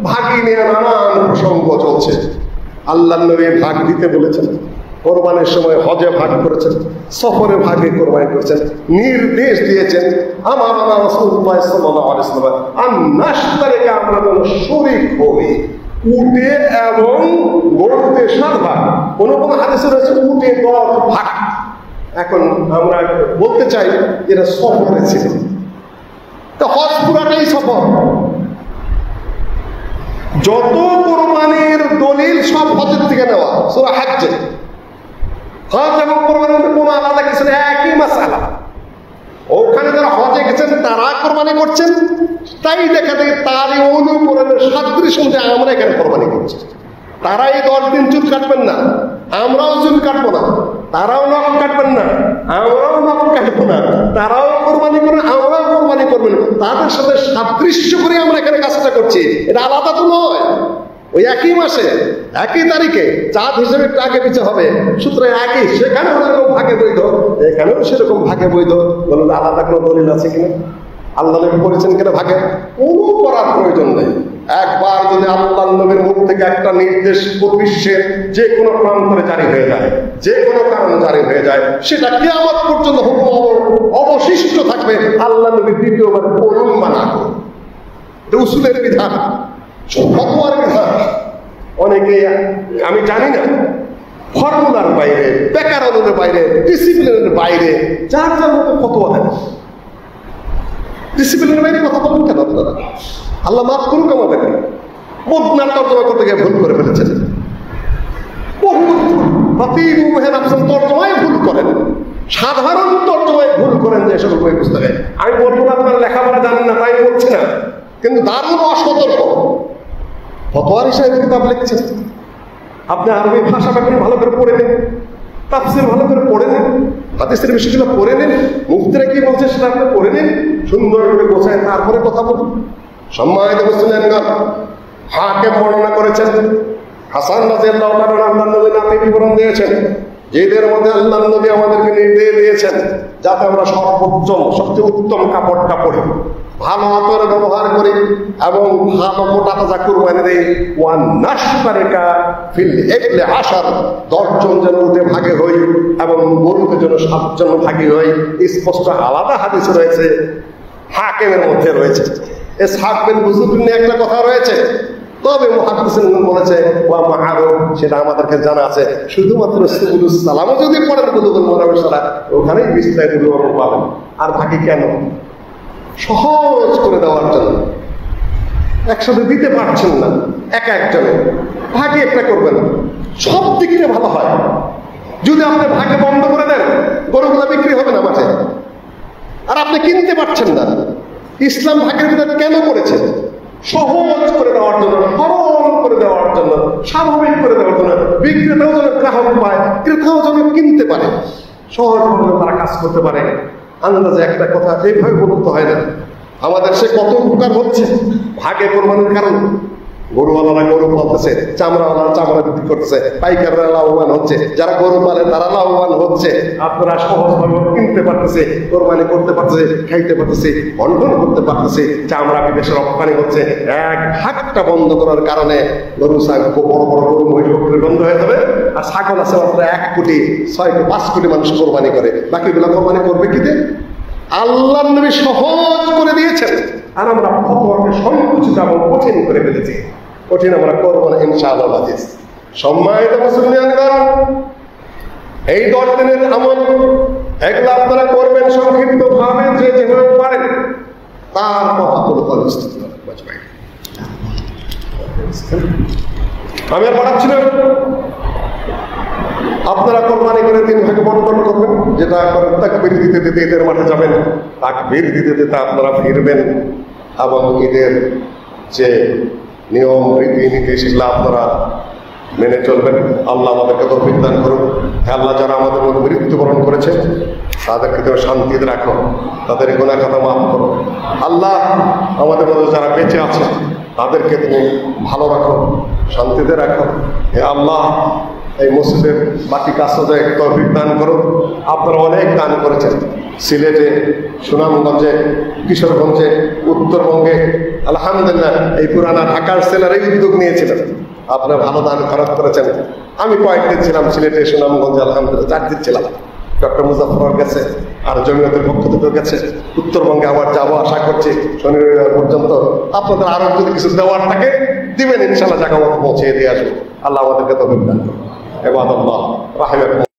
ভাগই নিয়ে নানান প্রসঙ্গ চলছে। আল্লাহর নবী ভাগ দিতে বলেছেন, কোরবানির সময় হজে ভাগ করেছেন, সফরে ভাগে কোরবানি করেছেন, নির্দেশ দিয়েছেন আমার রাসূলুল্লাহ সাল্লাল্লাহু আলাইহি ওয়াসাল্লাম আন-নাশতারিকা, আমরা যেন শরীক হই উটে এবং গরুতে 7 ভাগ, কোন কোন হাদিসে রয়েছে উটে 10 ভাগ। এখন আমরা বলতে চাই এরা সফরে ছিল, তো হজ পুরাটাই সফর। যত কোরবানির দলিল সব হজের থেকে নেওয়া, সূরা হজ্জে। হজ এবং কোরবানির মধ্যে কোনো আলাদা কিছু নেই, একই মাসালা। ওখানে যারা হজে গেছেন তারা কোরবানি করছেন, তাই দেখা যায় তারই অনুকরণের সাদৃশ্য অনুযায়ী আমরা এখানে কোরবানি করছি। তারা এই 10 দিন চুল কাটবেন না, আমরাও চুল কাটবো না। তারাও নখ কাটবেন না, আমরাও নখ কাটবো না। তারাও কোরবানি করবেন, আমরাও কোরবানি করবেন। তাদের সাথে সাদৃশ্য করে আমরা এখানে কাজটা করছি, এটা আলাদা তো নয়। ওই একই মাসে একই তারিখে চাঁদ হিসেবে একটু আগে পিছে হবে, সুতরাং একই। সেখানে যেরকম ভাগে বৈধ, এখানেও সেরকম ভাগে বৈধ। বলুন আলাদা কোনো দলিল আছে কিনা? আল্লাহ নবী বলেছেন কিনা ভাগে? কোনো করার প্রয়োজন নেই। একবার যদি আল্লাহ নবীর মুখ থেকে একটা নির্দেশ বিশ্বের যে কোনো প্রান্তরে জারি হয়ে যায়, যে কোনো কারণে জারি হয়ে যায়, সেটা কিয়ামত পর্যন্ত হুকুম অবশিষ্ট থাকবে। আল্লাহ নবী দ্বিতীয়বার করুন মানা করুন, উসুলের বিধান, ফতোয়ার বিধান। অনেকে আমি জানি না, ফর্মুলার বাইরে, ব্যাকরণের বাইরে, ডিসিপ্লিনের বাইরে যার যার মতো ফতোয়া দেয়। ডিসিপ্লিনের বাইরে কথা বলুন কেন আপনারা? আল্লাহ মাফ করুক আমাদেরকে। বদনার তর্জমা করতে গিয়ে ভুল করে ফেলেছেন, তর্জমায় ভুল করেন, সাধারণ তর্জমায় ভুল করেন যে এসব বই পুস্তকে। আমি বলবো না আপনারা লেখাপড়া জানেন না, তাই বলছি না, কিন্তু দারুণ অসতর্ক ফতোয়ার হিসাবে কিতাব লিখছেন। আপনি আরবি ভাষা ব্যাকরণ ভালো করে পড়ে নেন, তাফসীর ভালো করে পড়ে নেন, হাদিসের বিষয়গুলো পড়ে নেন, মুফতিরা কি বলছে সেটা আপনি পড়ে নেন, সুন্দর করে গোছায় তারপরে কথা বলুন। সম্মানিত মুসলিমগণ, হাকিম বর্ণনা করেছেন হাসান রাদিয়াল্লাহু তাআলা আল্লাহর নবী নামে বিবরণ দিয়েছেন, যেদের মধ্যে আল্লাহর নবী আমাদেরকে নির্দেশ দিয়েছেন যাতে আমরা সর্বোত্তম সবচেয়ে উত্তম কাপড়টা পরি, ভালো আতর ব্যবহার করি এবং ভালো মোটা তাজা কুরবানি দেই। ওয়ান নাশতারিকা ফিল ইকলি 10 জন যেন উঠে ভাগে হই এবং গরুতে যেন 7 জন ভাগে হই। স্পষ্ট আলাদা হাদিস রয়েছে, হাকিমের মধ্যে রয়েছে। ইসহাক বিন বুজুর নিয়ে একটা কথা রয়েছে, তবে মুহাদ্দিসিন বলেছে ওয়া মা'রুফ, সেটা আমাদেরকে জানা আছে। শুধুমাত্র সুবুলুস সালামও যদি পড়েন বুলুগুল মারামের সারা, ওখানেই বিস্তারিত বিবরণ পাবেন। আর ভাগে কেন? সহজ করে দেওয়ার জন্য। একসাথে দিতে পারছেন না একা একজনে, ভাগে একটা করবেন, সব দিক থেকে ভালো হয়। যদি আপনি ভাগে বন্ধ করে দেন, গরুগুলো বিক্রি হবে না মাঠে, আর আপনি কিনতে পারছেন না। ইসলাম ভাগের বিধান কেন করেছে? সহজ করে দেওয়ার জন্য, সরল করে দেওয়ার জন্য, স্বাভাবিক করে দেওয়ার জন্য। বিক্রেতাও যেন গ্রাহক পায়, ক্রেতাও যেন কিনতে পারে, সহজভাবে তারা কাজ করতে পারে। আন্দাজে একটা কথা এইভাবে বলতে হয় না। আমাদের সে কত উপকার হচ্ছে ভাগে কোরবানির কারণে। গরুওয়ালারা গরু পালতেছে, চামড়াওয়ালারা চামড়া বিক্রি করতেছে, পাইকাররা লাভবান হচ্ছে, যারা গরু পালে তারা লাভবান হচ্ছে। আপনারা সহজভাবে কিনতে পারতেছে, কোরবানি করতে পারতেছে, খাইতে পারতেছে, বন্টন করতে পারতেছে, চামড়া বিদেশে রপ্তানি হচ্ছে। এক ভাগটা বন্ধ করার কারণে গরু ছাগল, বড় বড় গরু মহিষ বন্ধ হয়ে যাবে। আর ছাগল আছে মাত্র 1 কোটি 5 কোটি মানুষ কোরবানি করে, বাকিগুলো কোরবানি করবে কি দিয়ে? আল্লাহর নবী সহজ করে দিয়েছেন, আর আমরা ফতোয়াকে সংকুচিত এবং কঠিন করে ফেলেছি। কঠিন আমরা করবো না ইনশাআল্লাহ আজিজ। সম্মানিত মুসলিমগণ, এই 10 দিনের আমল এগুলো আপনারা করবেন সংক্ষিপ্ত ভাবে, যে যেভাবে পারেন তার মহাপুর পরিস্থিতি। আমি আর পড়াচ্ছি না, আপনারা কোরবানি করে 3 ভাগে বন্টন করবেন। যেটা করেন তাকবীর দিতে দিতে ঈদের মাঠে যাবেন, তাকবীর দিতে দিতে আপনারা ফিরবেন এবং ঈদের যে নিয়ম রীতি নীতি সেগুলো আপনারা মেনে চলবেন। আল্লাহ আমাদেরকে তৌফিক দান করুন। আল্লাহ যারা আমাদের মধ্যে মৃত্যুবরণ করেছে তাদেরকে তুমি শান্তিতে রাখো, তাদের গুনাহ খাতা মাফ করো। আল্লাহ আমাদের মধ্যে যারা বেঁচে আছে তাদেরকে তুমি ভালো রাখো, শান্তিতে রাখো। হে আল্লাহ, এই মসজিদের বাকি কাজটা তৌফিক দান করুন। আপনারা অনেক দান করেছেন, সিলেটে, সুনামগঞ্জে, কিশোরগঞ্জে, উত্তরবঙ্গে আলহামদুলিল্লাহ এই পুরানা ঢাকার সেনারই উদ্যোগ নিয়েছিলেন, আপনারা ভালো দান খরচ করেছেন। আমি কয়েকদিন ছিলাম সিলেটে, সুনামগঞ্জে, আলহামদুলিল্লাহ 4 দিন ছিলাম। ডক্টর মুজাফফর গেছে, আর জমিয়তের পক্ষ থেকে গেছে। উত্তরবঙ্গে আবার যাবো আশা করছি শনি রবিবার পর্যন্ত। আপনাদের আরো যদি কিছু দেওয়ার থাকে দিবেন, ইনশাল্লাহ জায়গা মতো পৌঁছে দিয়ে আসবো। আল্লাহ আমাদেরকে তৌফিক দান করুন। ইবাদাল্লাহ রাহিমাকুম।